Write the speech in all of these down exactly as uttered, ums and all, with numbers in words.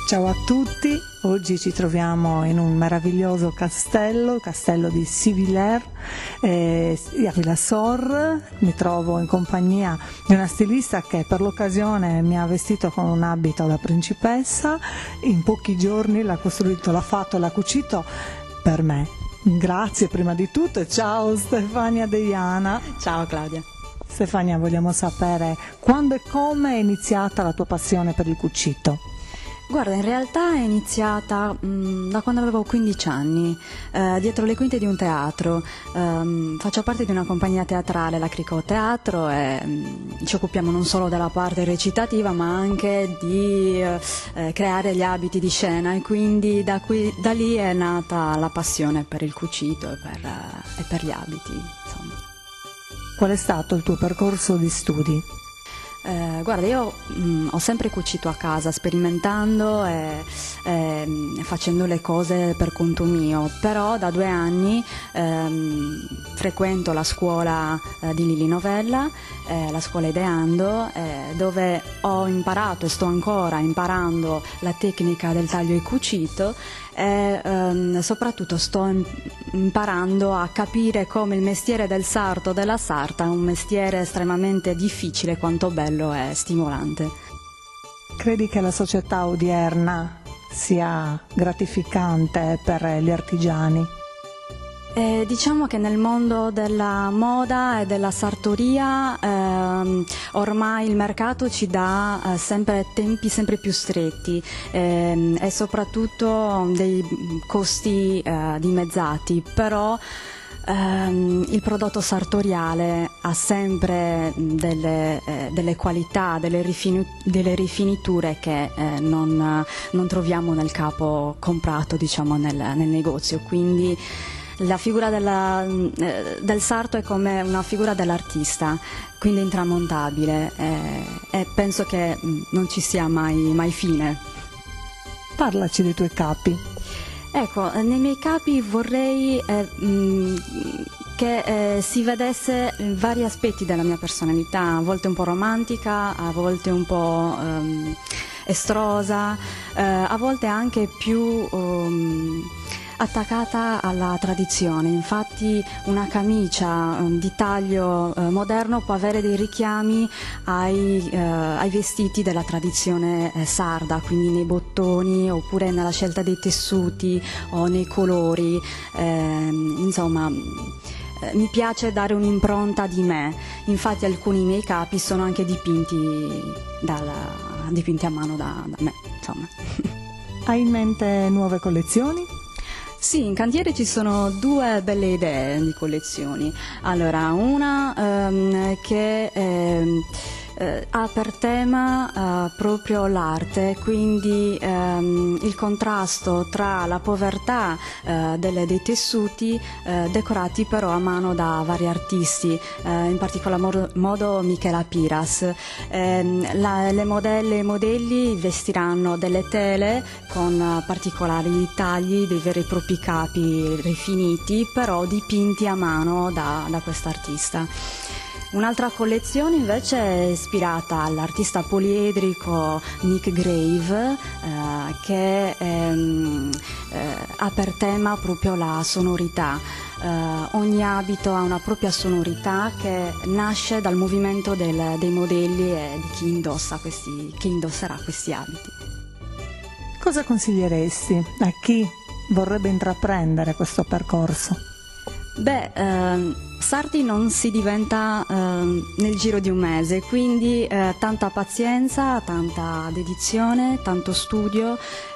Ciao a tutti, oggi ci troviamo in un meraviglioso castello, il castello di Sivillers, eh, a Villasor. Mi trovo in compagnia di una stilista che per l'occasione mi ha vestito con un abito da principessa, in pochi giorni l'ha costruito, l'ha fatto, l'ha cucito per me. Grazie prima di tutto e ciao Stefania Deiana. Ciao Claudia. Stefania, vogliamo sapere quando e come è iniziata la tua passione per il cucito? Guarda, in realtà è iniziata mh, da quando avevo quindici anni, eh, dietro le quinte di un teatro. Um, faccio parte di una compagnia teatrale, la Cricò Teatro, e mh, ci occupiamo non solo della parte recitativa ma anche di eh, creare gli abiti di scena, e quindi da, qui, da lì è nata la passione per il cucito e per, eh, e per gli abiti, insomma. Qual è stato il tuo percorso di studi? Eh, guarda, io mh, ho sempre cucito a casa, sperimentando e, e facendo le cose per conto mio, però da due anni ehm, frequento la scuola eh, di Lili Novella, eh, la scuola Ideando, eh, dove ho imparato e sto ancora imparando la tecnica del taglio e cucito, e ehm, soprattutto sto imparando a capire come il mestiere del sarto, della sarta, è un mestiere estremamente difficile quanto bello e stimolante. Credi che la società odierna sia gratificante per gli artigiani? Eh, diciamo che nel mondo della moda e della sartoria ehm, ormai il mercato ci dà eh, sempre tempi sempre più stretti ehm, e soprattutto dei costi eh, dimezzati, però ehm, il prodotto sartoriale ha sempre delle, eh, delle qualità, delle, rifinu- delle rifiniture che eh, non, non troviamo nel capo comprato, diciamo, nel, nel negozio, quindi la figura della, eh, del sarto è come una figura dell'artista, quindi intramontabile, eh, e penso che mh, non ci sia mai, mai fine. Parlaci dei tuoi capi. Ecco, nei miei capi vorrei eh, mh, che eh, si vedesse vari aspetti della mia personalità, a volte un po' romantica, a volte un po' ehm, estrosa, eh, a volte anche più Um, attaccata alla tradizione. Infatti una camicia um, di taglio uh, moderno può avere dei richiami ai, uh, ai vestiti della tradizione eh, sarda, quindi nei bottoni oppure nella scelta dei tessuti o nei colori, eh, insomma eh, mi piace dare un'impronta di me. Infatti alcuni miei capi sono anche dipinti, dalla, dipinti a mano da, da me, insomma. Hai in mente nuove collezioni? Sì, in cantiere ci sono due belle idee di collezioni. Allora, una ehm, che ehm, eh, ha per tema eh, proprio l'arte, quindi ehm, il contrasto tra la povertà eh, delle, dei tessuti eh, decorati però a mano da vari artisti, eh, in particolar modo, modo Michela Piras. Eh, la, le modelle e i modelli vestiranno delle tele con uh, particolari tagli, dei veri e propri capi rifiniti, però dipinti a mano da, da quest'artista. Un'altra collezione invece è ispirata all'artista poliedrico Nick Grave, eh, che ehm, eh, ha per tema proprio la sonorità. Eh, ogni abito ha una propria sonorità che nasce dal movimento del, dei modelli e di chi indossa questi, chi indosserà questi abiti. Cosa consiglieresti a chi vorrebbe intraprendere questo percorso? Beh, ehm, sarti non si diventa ehm, nel giro di un mese, quindi eh, tanta pazienza, tanta dedizione, tanto studio.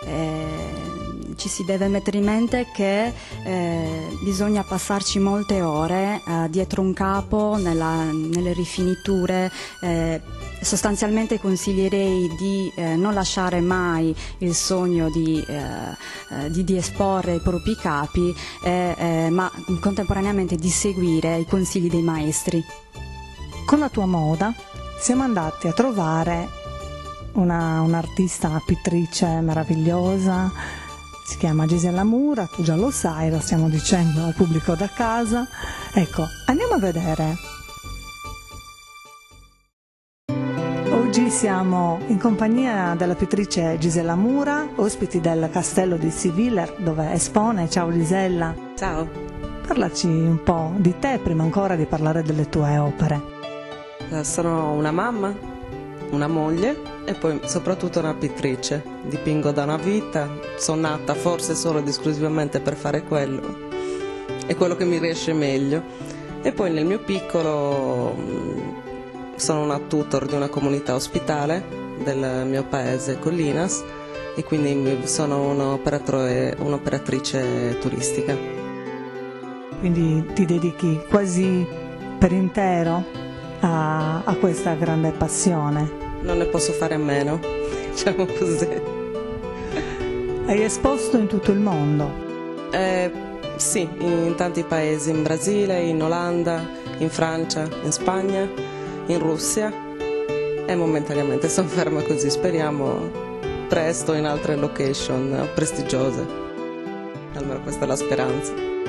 Eh, ci si deve mettere in mente che eh, bisogna passarci molte ore eh, dietro un capo, nella, nelle rifiniture. Eh, sostanzialmente consiglierei di eh, non lasciare mai il sogno di, eh, eh, di, di esporre i propri capi, eh, eh, ma contemporaneamente di seguire i consigli dei maestri. Con la tua moda siamo andati a trovare una, un'artista, una pittrice meravigliosa, si chiama Gisella Mura, tu già lo sai, lo stiamo dicendo al pubblico da casa. Ecco, andiamo a vedere. Oggi siamo in compagnia della pittrice Gisella Mura, ospiti del castello di Siviller dove espone. Ciao Gisella. Ciao. Parlaci un po' di te prima ancora di parlare delle tue opere. Sono una mamma, una moglie e poi soprattutto una pittrice. Dipingo da una vita, sono nata forse solo ed esclusivamente per fare quello. È quello che mi riesce meglio. E poi nel mio piccolo sono una tutor di una comunità ospitale del mio paese, Collinas, e quindi sono un'operatore, un'operatrice turistica. Quindi ti dedichi quasi per intero a, a questa grande passione. Non ne posso fare a meno, diciamo così. Hai esposto in tutto il mondo? Eh, sì, in tanti paesi, in Brasile, in Olanda, in Francia, in Spagna, in Russia e momentaneamente sono ferma così, speriamo presto in altre location prestigiose, almeno questa è la speranza.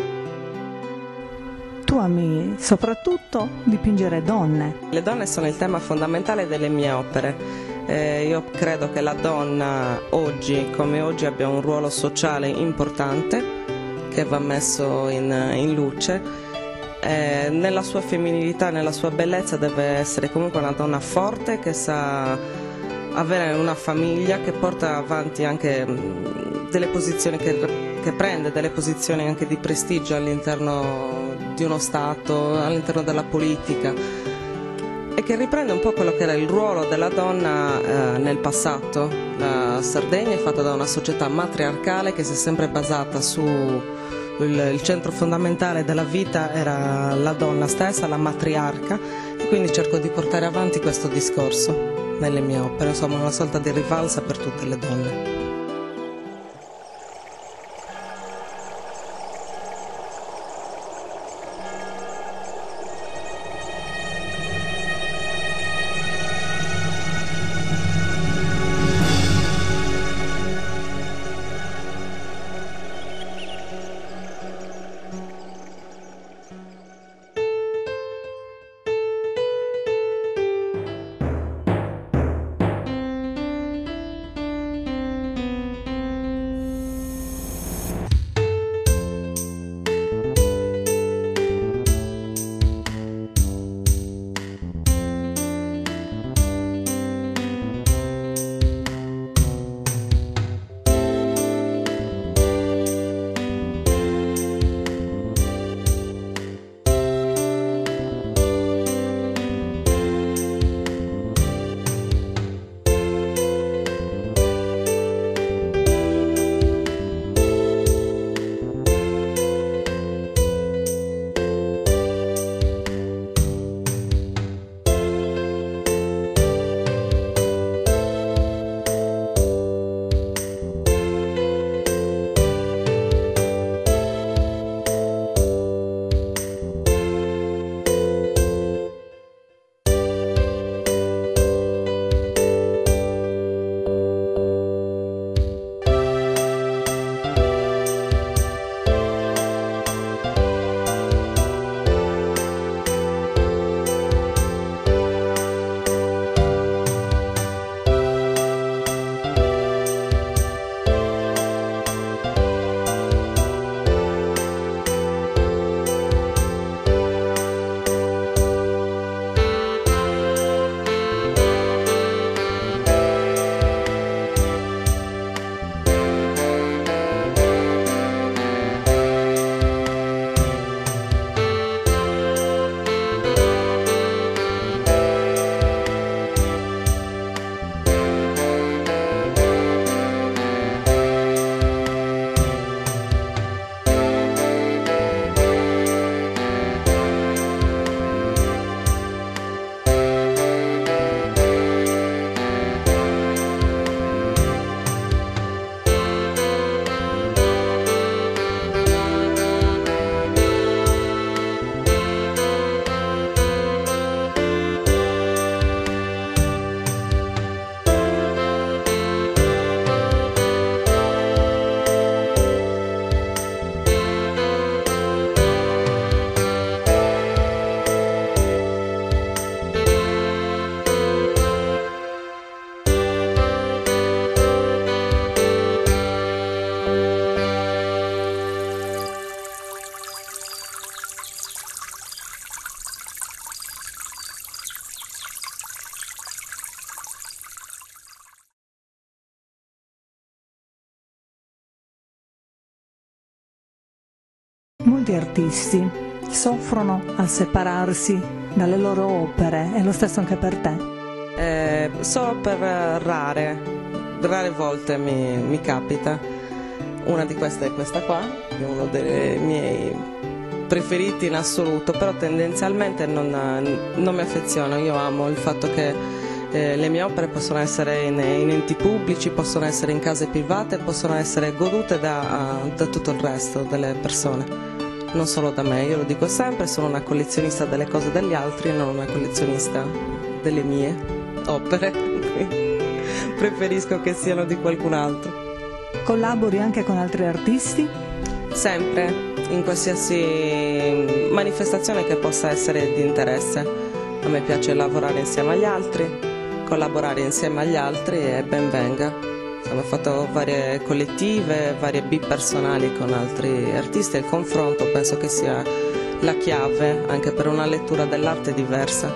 Tu ami soprattutto dipingere donne. Le donne sono il tema fondamentale delle mie opere. Eh, io credo che la donna oggi come oggi abbia un ruolo sociale importante che va messo in, in luce. Eh, nella sua femminilità, nella sua bellezza deve essere comunque una donna forte che sa avere una famiglia, che porta avanti anche mh, delle posizioni che, che prende delle posizioni anche di prestigio all'interno di uno Stato, all'interno della politica, e che riprende un po' quello che era il ruolo della donna eh, nel passato. La Sardegna è fatta da una società matriarcale che si è sempre basata su Il, il centro fondamentale della vita era la donna stessa, la matriarca, e quindi cerco di portare avanti questo discorso nelle mie opere, insomma una sorta di rivalsa per tutte le donne. Tanti artisti soffrono a separarsi dalle loro opere, è lo stesso anche per te? Eh, solo per rare, rare volte mi, mi capita. Una di queste è questa qua, che è uno dei miei preferiti in assoluto, però tendenzialmente non, non mi affeziono. Io amo il fatto che eh, le mie opere possono essere in, in enti pubblici, possono essere in case private, possono essere godute da, da tutto il resto delle persone, non solo da me. Io lo dico sempre, sono una collezionista delle cose degli altri, non una collezionista delle mie opere. Preferisco che siano di qualcun altro. Collabori anche con altri artisti? Sempre, in qualsiasi manifestazione che possa essere di interesse. A me piace lavorare insieme agli altri, collaborare insieme agli altri e ben venga. Ho fatto varie collettive, varie bipersonali con altri artisti e il confronto penso che sia la chiave anche per una lettura dell'arte diversa.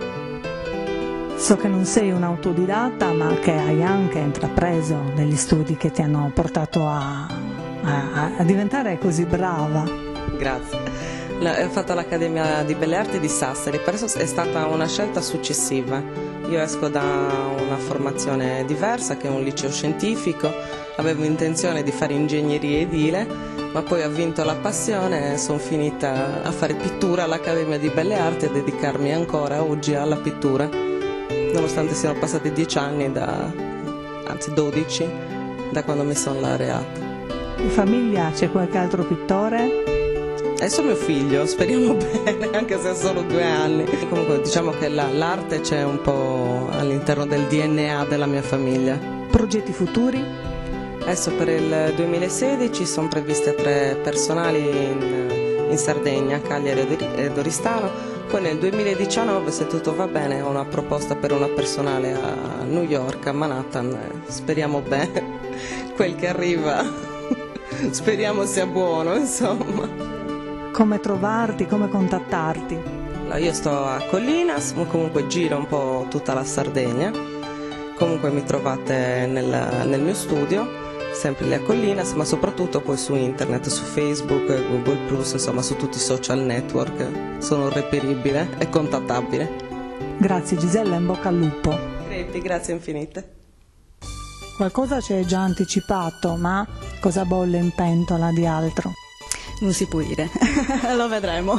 So che non sei un autodidatta, ma che hai anche intrapreso degli studi che ti hanno portato a, a, a diventare così brava. Grazie. Ho fatto l'Accademia di Belle Arti di Sassari, per eso è stata una scelta successiva. Io esco da una formazione diversa, che è un liceo scientifico, avevo intenzione di fare ingegneria edile, ma poi ho vinto la passione e sono finita a fare pittura all'Accademia di Belle Arti e a dedicarmi ancora oggi alla pittura, nonostante siano passati dieci anni, da, anzi dodici, da quando mi sono laureata. In famiglia c'è qualche altro pittore? Adesso mio figlio, speriamo bene, anche se ha solo due anni. Comunque diciamo che la, l'arte c'è un po' all'interno del D N A della mia famiglia. Progetti futuri? Adesso per il duemilasedici sono previste tre personali in, in Sardegna, Cagliari ed Oristano. Poi nel duemiladiciannove, se tutto va bene, ho una proposta per una personale a New York, a Manhattan. Speriamo bene, quel che arriva, speriamo sia buono, insomma. Come trovarti, come contattarti? Io sto a Collinas, comunque giro un po' tutta la Sardegna, comunque mi trovate nel, nel mio studio, sempre lì a Collinas, ma soprattutto poi su internet, su Facebook, Google plus, insomma su tutti i social network, sono reperibile e contattabile. Grazie Gisella, in bocca al lupo. Crepi, grazie infinite. Qualcosa ci hai già anticipato, ma cosa bolle in pentola di altro? Non si può dire, lo vedremo.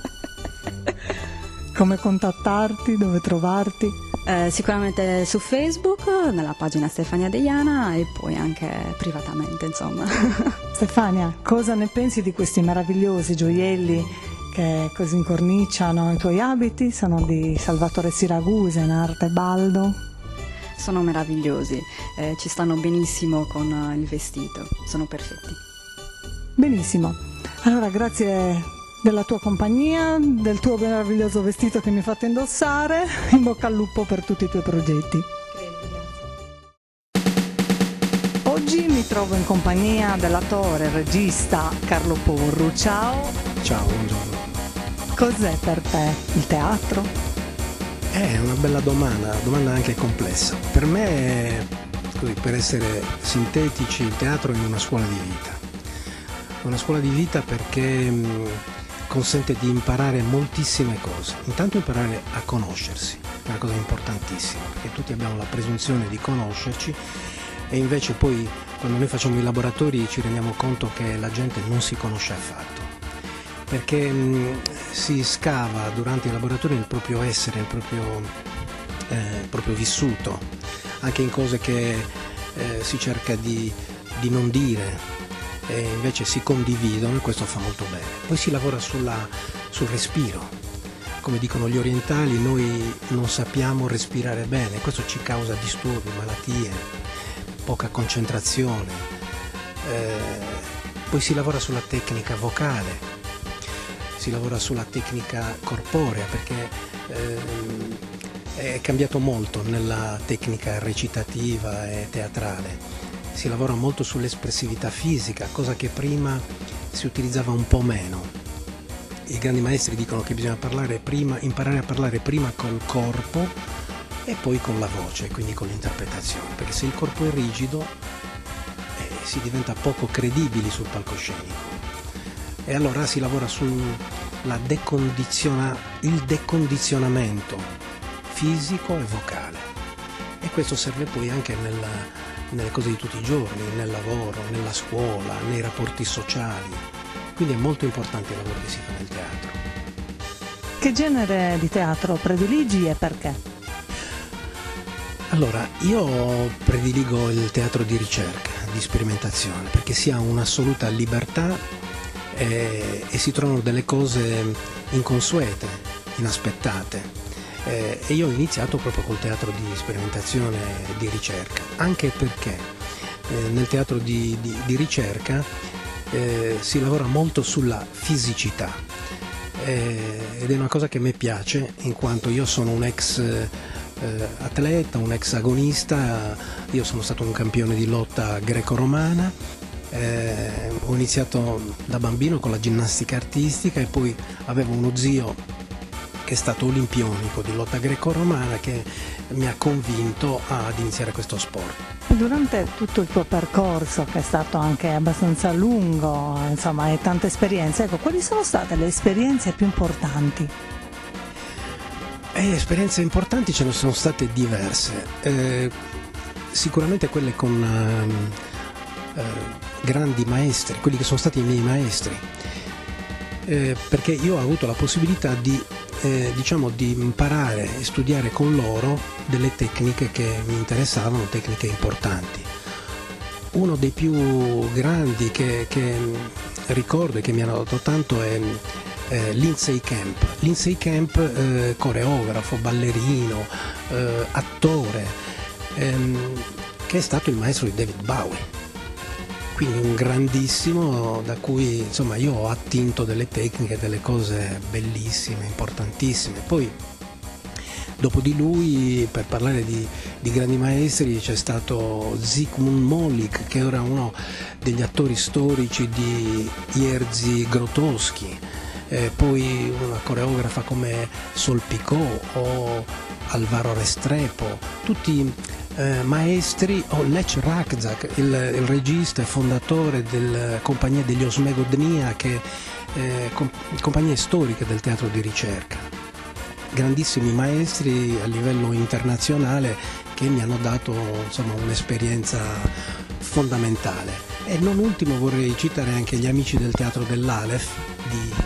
Come contattarti, dove trovarti? Eh, sicuramente su Facebook, nella pagina Stefania Deiana e poi anche privatamente, insomma. Stefania, cosa ne pensi di questi meravigliosi gioielli che così incorniciano i tuoi abiti? Sono di Salvatore Siragusa in arte Baldo. Sono meravigliosi, eh, ci stanno benissimo con il vestito, sono perfetti. Benissimo. Allora, grazie della tua compagnia, del tuo meraviglioso vestito che mi hai fatto indossare, in bocca al lupo per tutti i tuoi progetti. Oggi mi trovo in compagnia dell'attore e regista Carlo Porru. Ciao. Ciao, buongiorno. Cos'è per te il teatro? È una bella domanda, domanda anche complessa. Per me, così, per essere sintetici, il teatro è una scuola di vita. Una scuola di vita perché mh, consente di imparare moltissime cose. Intanto imparare a conoscersi, è una cosa importantissima, perché tutti abbiamo la presunzione di conoscerci e invece poi quando noi facciamo i laboratori ci rendiamo conto che la gente non si conosce affatto, perché mh, si scava durante i laboratori il proprio essere, il proprio, eh, il proprio vissuto, anche in cose che eh, si cerca di, di non dire. E invece si condividono e questo fa molto bene. Poi si lavora sulla, sul respiro. Come dicono gli orientali, noi non sappiamo respirare bene, questo ci causa disturbi, malattie, poca concentrazione. Eh, poi si lavora sulla tecnica vocale, si lavora sulla tecnica corporea, perché eh, è cambiato molto nella tecnica recitativa e teatrale. Si lavora molto sull'espressività fisica, cosa che prima si utilizzava un po' meno. I grandi maestri dicono che bisogna parlare prima, imparare a parlare prima col corpo e poi con la voce, quindi con l'interpretazione, perché se il corpo è rigido eh, si diventa poco credibili sul palcoscenico. e allora si lavora sulla decondiziona, il decondizionamento fisico e vocale, e questo serve poi anche nella, nelle cose di tutti i giorni, nel lavoro, nella scuola, nei rapporti sociali, quindi è molto importante il lavoro che si fa nel teatro. Che genere di teatro prediligi e perché? Allora, io prediligo il teatro di ricerca, di sperimentazione, perché si ha un'assoluta libertà e, e si trovano delle cose inconsuete, inaspettate. Eh, e io ho iniziato proprio col teatro di sperimentazione e di ricerca, anche perché eh, nel teatro di, di, di ricerca eh, si lavora molto sulla fisicità, eh, ed è una cosa che a me piace, in quanto io sono un ex eh, atleta, un ex agonista, io sono stato un campione di lotta greco-romana, eh, ho iniziato da bambino con la ginnastica artistica e poi avevo uno zio che è stato olimpionico di lotta greco-romana che mi ha convinto ad iniziare questo sport. Durante tutto il tuo percorso, che è stato anche abbastanza lungo, insomma, e tante esperienze, ecco, quali sono state le esperienze più importanti? Eh, esperienze importanti ce ne sono state diverse, eh, sicuramente quelle con eh, eh, grandi maestri, quelli che sono stati i miei maestri, eh, perché io ho avuto la possibilità di, eh, diciamo, di imparare e studiare con loro delle tecniche che mi interessavano, tecniche importanti. Uno dei più grandi che, che ricordo e che mi hanno dato tanto è Eh, Lindsay Camp, Lindsay Camp eh, coreografo, ballerino, eh, attore, ehm, che è stato il maestro di David Bowie, quindi un grandissimo da cui insomma io ho attinto delle tecniche, delle cose bellissime, importantissime. Poi dopo di lui, per parlare di, di grandi maestri, c'è stato Zygmunt Molik, che era uno degli attori storici di Jerzy Grotowski. Eh, poi una coreografa come Sol Picot o Alvaro Restrepo, tutti eh, maestri, o Lech Rakzak, il, il regista e fondatore della compagnia degli Osmegodnia, che è eh, com- compagnia storica del teatro di ricerca. Grandissimi maestri a livello internazionale che mi hanno dato insomma un'esperienza fondamentale. E non ultimo vorrei citare anche gli amici del teatro dell'Aleph di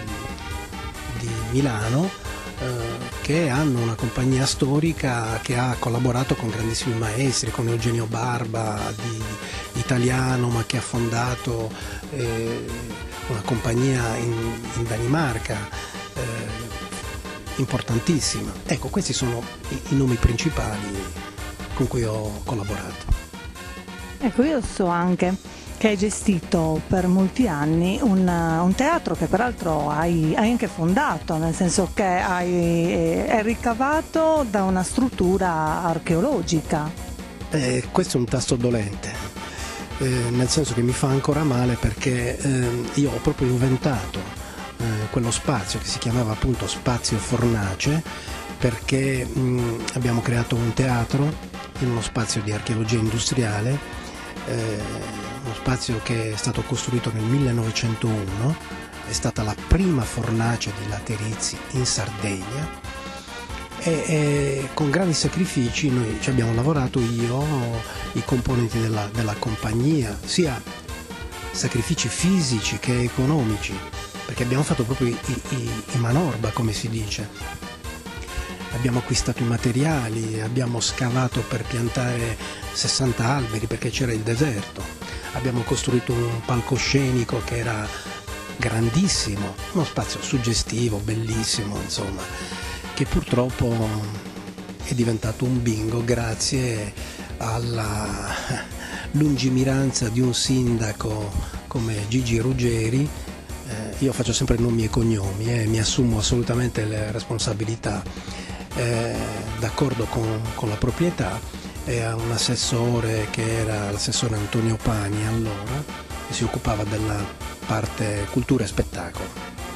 Milano, eh, che hanno una compagnia storica che ha collaborato con grandissimi maestri, con Eugenio Barba, di, italiano, ma che ha fondato eh, una compagnia in, in Danimarca, eh, importantissima. Ecco, questi sono i, i nomi principali con cui ho collaborato. Ecco, io so anche che hai gestito per molti anni un, un teatro che peraltro hai, hai anche fondato, nel senso che hai, è ricavato da una struttura archeologica. Eh, questo è un tasto dolente, eh, nel senso che mi fa ancora male perché eh, io ho proprio inventato eh, quello spazio che si chiamava appunto Spazio Fornace, perché mh, abbiamo creato un teatro in uno spazio di archeologia industriale, eh, uno spazio che è stato costruito nel millenovecentouno, è stata la prima fornace di Laterizi in Sardegna e, e con grandi sacrifici noi ci abbiamo lavorato, io, i componenti della, della compagnia, sia sacrifici fisici che economici, perché abbiamo fatto proprio i, i, i manorba, come si dice. Abbiamo acquistato i materiali, abbiamo scavato per piantare sessanta alberi perché c'era il deserto, abbiamo costruito un palcoscenico che era grandissimo, uno spazio suggestivo, bellissimo, insomma, che purtroppo è diventato un bingo grazie alla lungimiranza di un sindaco come Gigi Ruggeri. Eh, io faccio sempre nomi e cognomi e eh, mi assumo assolutamente le responsabilità. Eh, d'accordo con, con la proprietà, e a un assessore che era l'assessore Antonio Pani allora, che si occupava della parte cultura e spettacolo.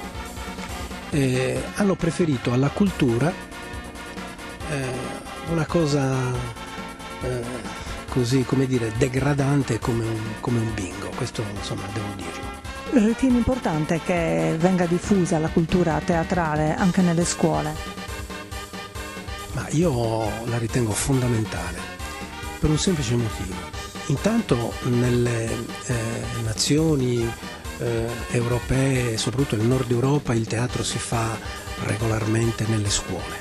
E hanno preferito alla cultura eh, una cosa eh, così, come dire, degradante come un, come un bingo, questo insomma devo dirlo. Ritieni importante che venga diffusa la cultura teatrale anche nelle scuole? Ma io la ritengo fondamentale per un semplice motivo. Intanto nelle eh, nazioni eh, europee, soprattutto nel nord Europa, il teatro si fa regolarmente nelle scuole,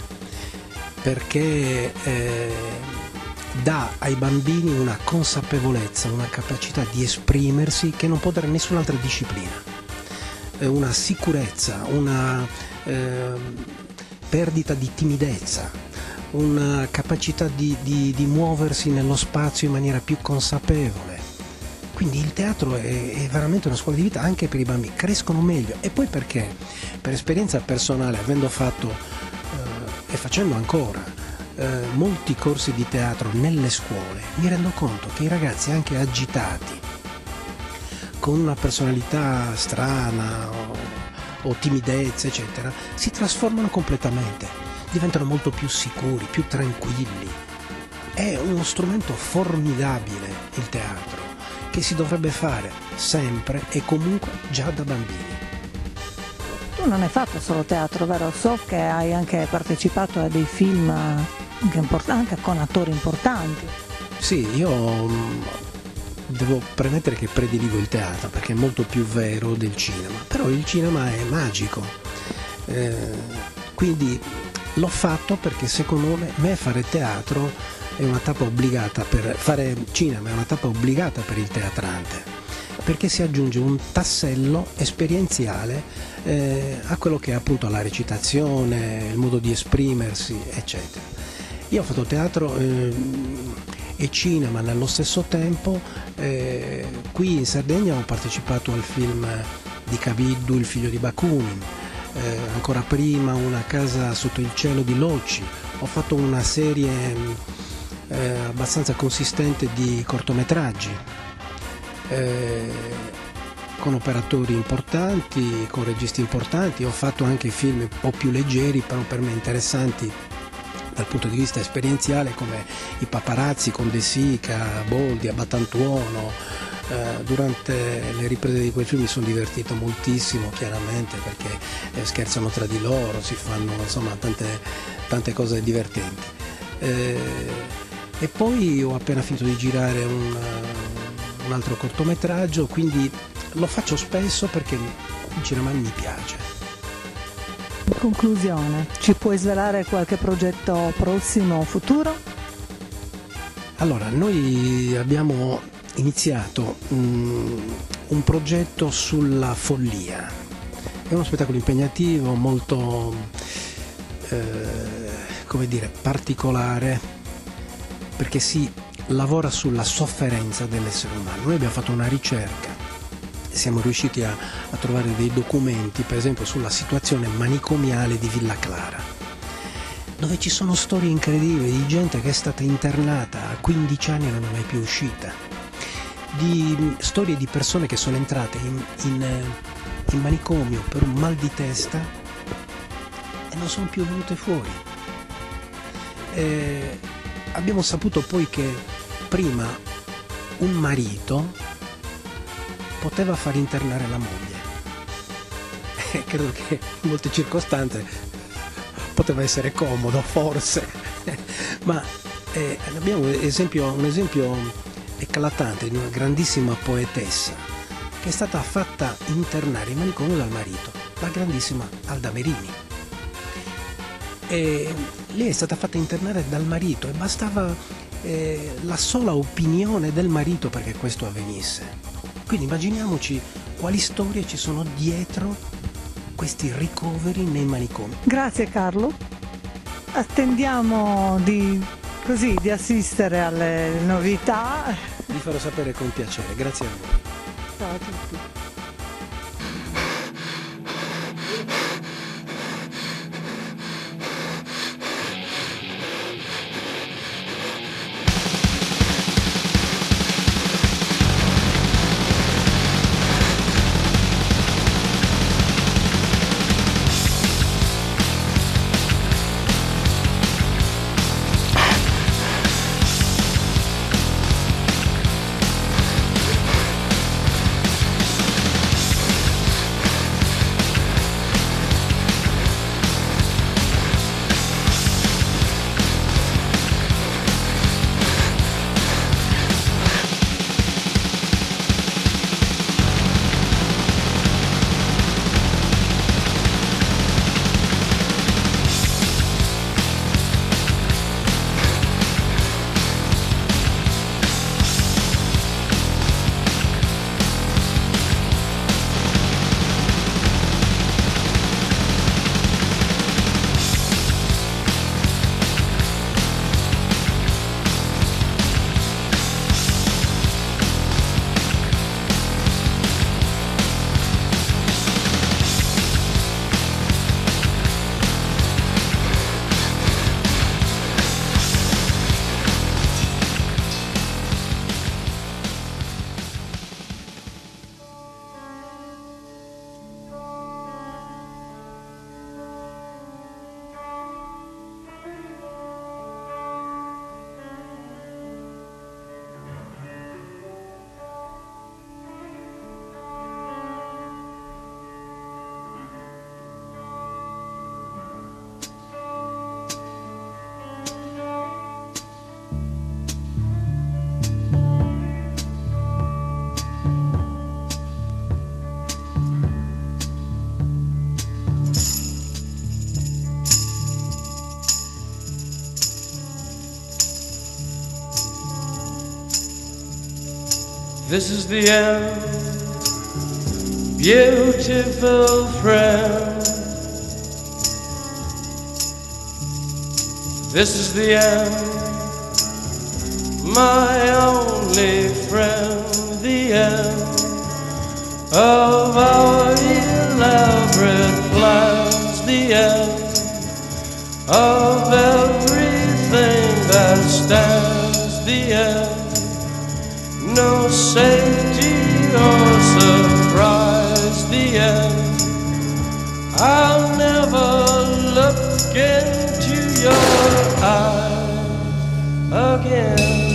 perché eh, dà ai bambini una consapevolezza, una capacità di esprimersi che non può dare nessun'altra disciplina, una sicurezza, una eh, perdita di timidezza, una capacità di, di, di muoversi nello spazio in maniera più consapevole. Quindi il teatro è, è veramente una scuola di vita anche per i bambini, crescono meglio. E poi perché, per esperienza personale, avendo fatto eh, e facendo ancora Eh, molti corsi di teatro nelle scuole, mi rendo conto che i ragazzi anche agitati, con una personalità strana o, o timidezza eccetera, si trasformano completamente, diventano molto più sicuri, più tranquilli. È uno strumento formidabile il teatro, che si dovrebbe fare sempre e comunque già da bambini. Tu non hai fatto solo teatro, vero? So che hai anche partecipato a dei film anche, import- anche con attori importanti. Sì, io mh, devo premettere che prediligo il teatro perché è molto più vero del cinema, però il cinema è magico, eh, quindi l'ho fatto perché secondo me, me fare teatro è una tappa obbligata, per fare cinema è una tappa obbligata per il teatrante, perché si aggiunge un tassello esperienziale eh, a quello che è appunto la recitazione, il modo di esprimersi, eccetera. Io ho fatto teatro eh, e cinema nello stesso tempo, eh, qui in Sardegna ho partecipato al film di Caviddu, Il figlio di Bakunin, eh, ancora prima Una casa sotto il cielo di Locci, ho fatto una serie eh, abbastanza consistente di cortometraggi, eh, con operatori importanti, con registi importanti, ho fatto anche film un po' più leggeri, però per me interessanti dal punto di vista esperienziale, come I paparazzi con De Sica, Boldi, Abbatantuono. Eh, durante le riprese di quei film mi sono divertito moltissimo, chiaramente, perché eh, scherzano tra di loro, si fanno insomma tante, tante cose divertenti. Eh, e poi ho appena finito di girare un, un altro cortometraggio, quindi lo faccio spesso perché il cinema mi piace. In conclusione, ci puoi svelare qualche progetto prossimo o futuro? Allora, noi abbiamo iniziato um, un progetto sulla follia. È uno spettacolo impegnativo, molto eh, come dire, particolare, perché si lavora sulla sofferenza dell'essere umano. Noi abbiamo fatto una ricerca, siamo riusciti a, a trovare dei documenti, per esempio sulla situazione manicomiale di Villa Clara, dove ci sono storie incredibili di gente che è stata internata a quindici anni e non è mai più uscita, di storie di persone che sono entrate in, in, in manicomio per un mal di testa e non sono più venute fuori. Eh, abbiamo saputo poi che prima un marito poteva far internare la moglie. E credo che in molte circostanze poteva essere comodo, forse, ma eh, abbiamo esempio, un esempio eclatante di una grandissima poetessa che è stata fatta internare in manicomio dal marito, la grandissima Alda Merini. E lei è stata fatta internare dal marito e bastava eh, la sola opinione del marito perché questo avvenisse. Quindi immaginiamoci quali storie ci sono dietro questi ricoveri nei manicomi. Grazie Carlo, attendiamo di, così, di assistere alle novità. Vi farò sapere con piacere, grazie a voi. Ciao a tutti. This is the end, beautiful friend. This is the end, my only friend. The end of our elaborate plans. The end of everything that stands. The end, no safety or surprise. The end, I'll never look into your eyes again.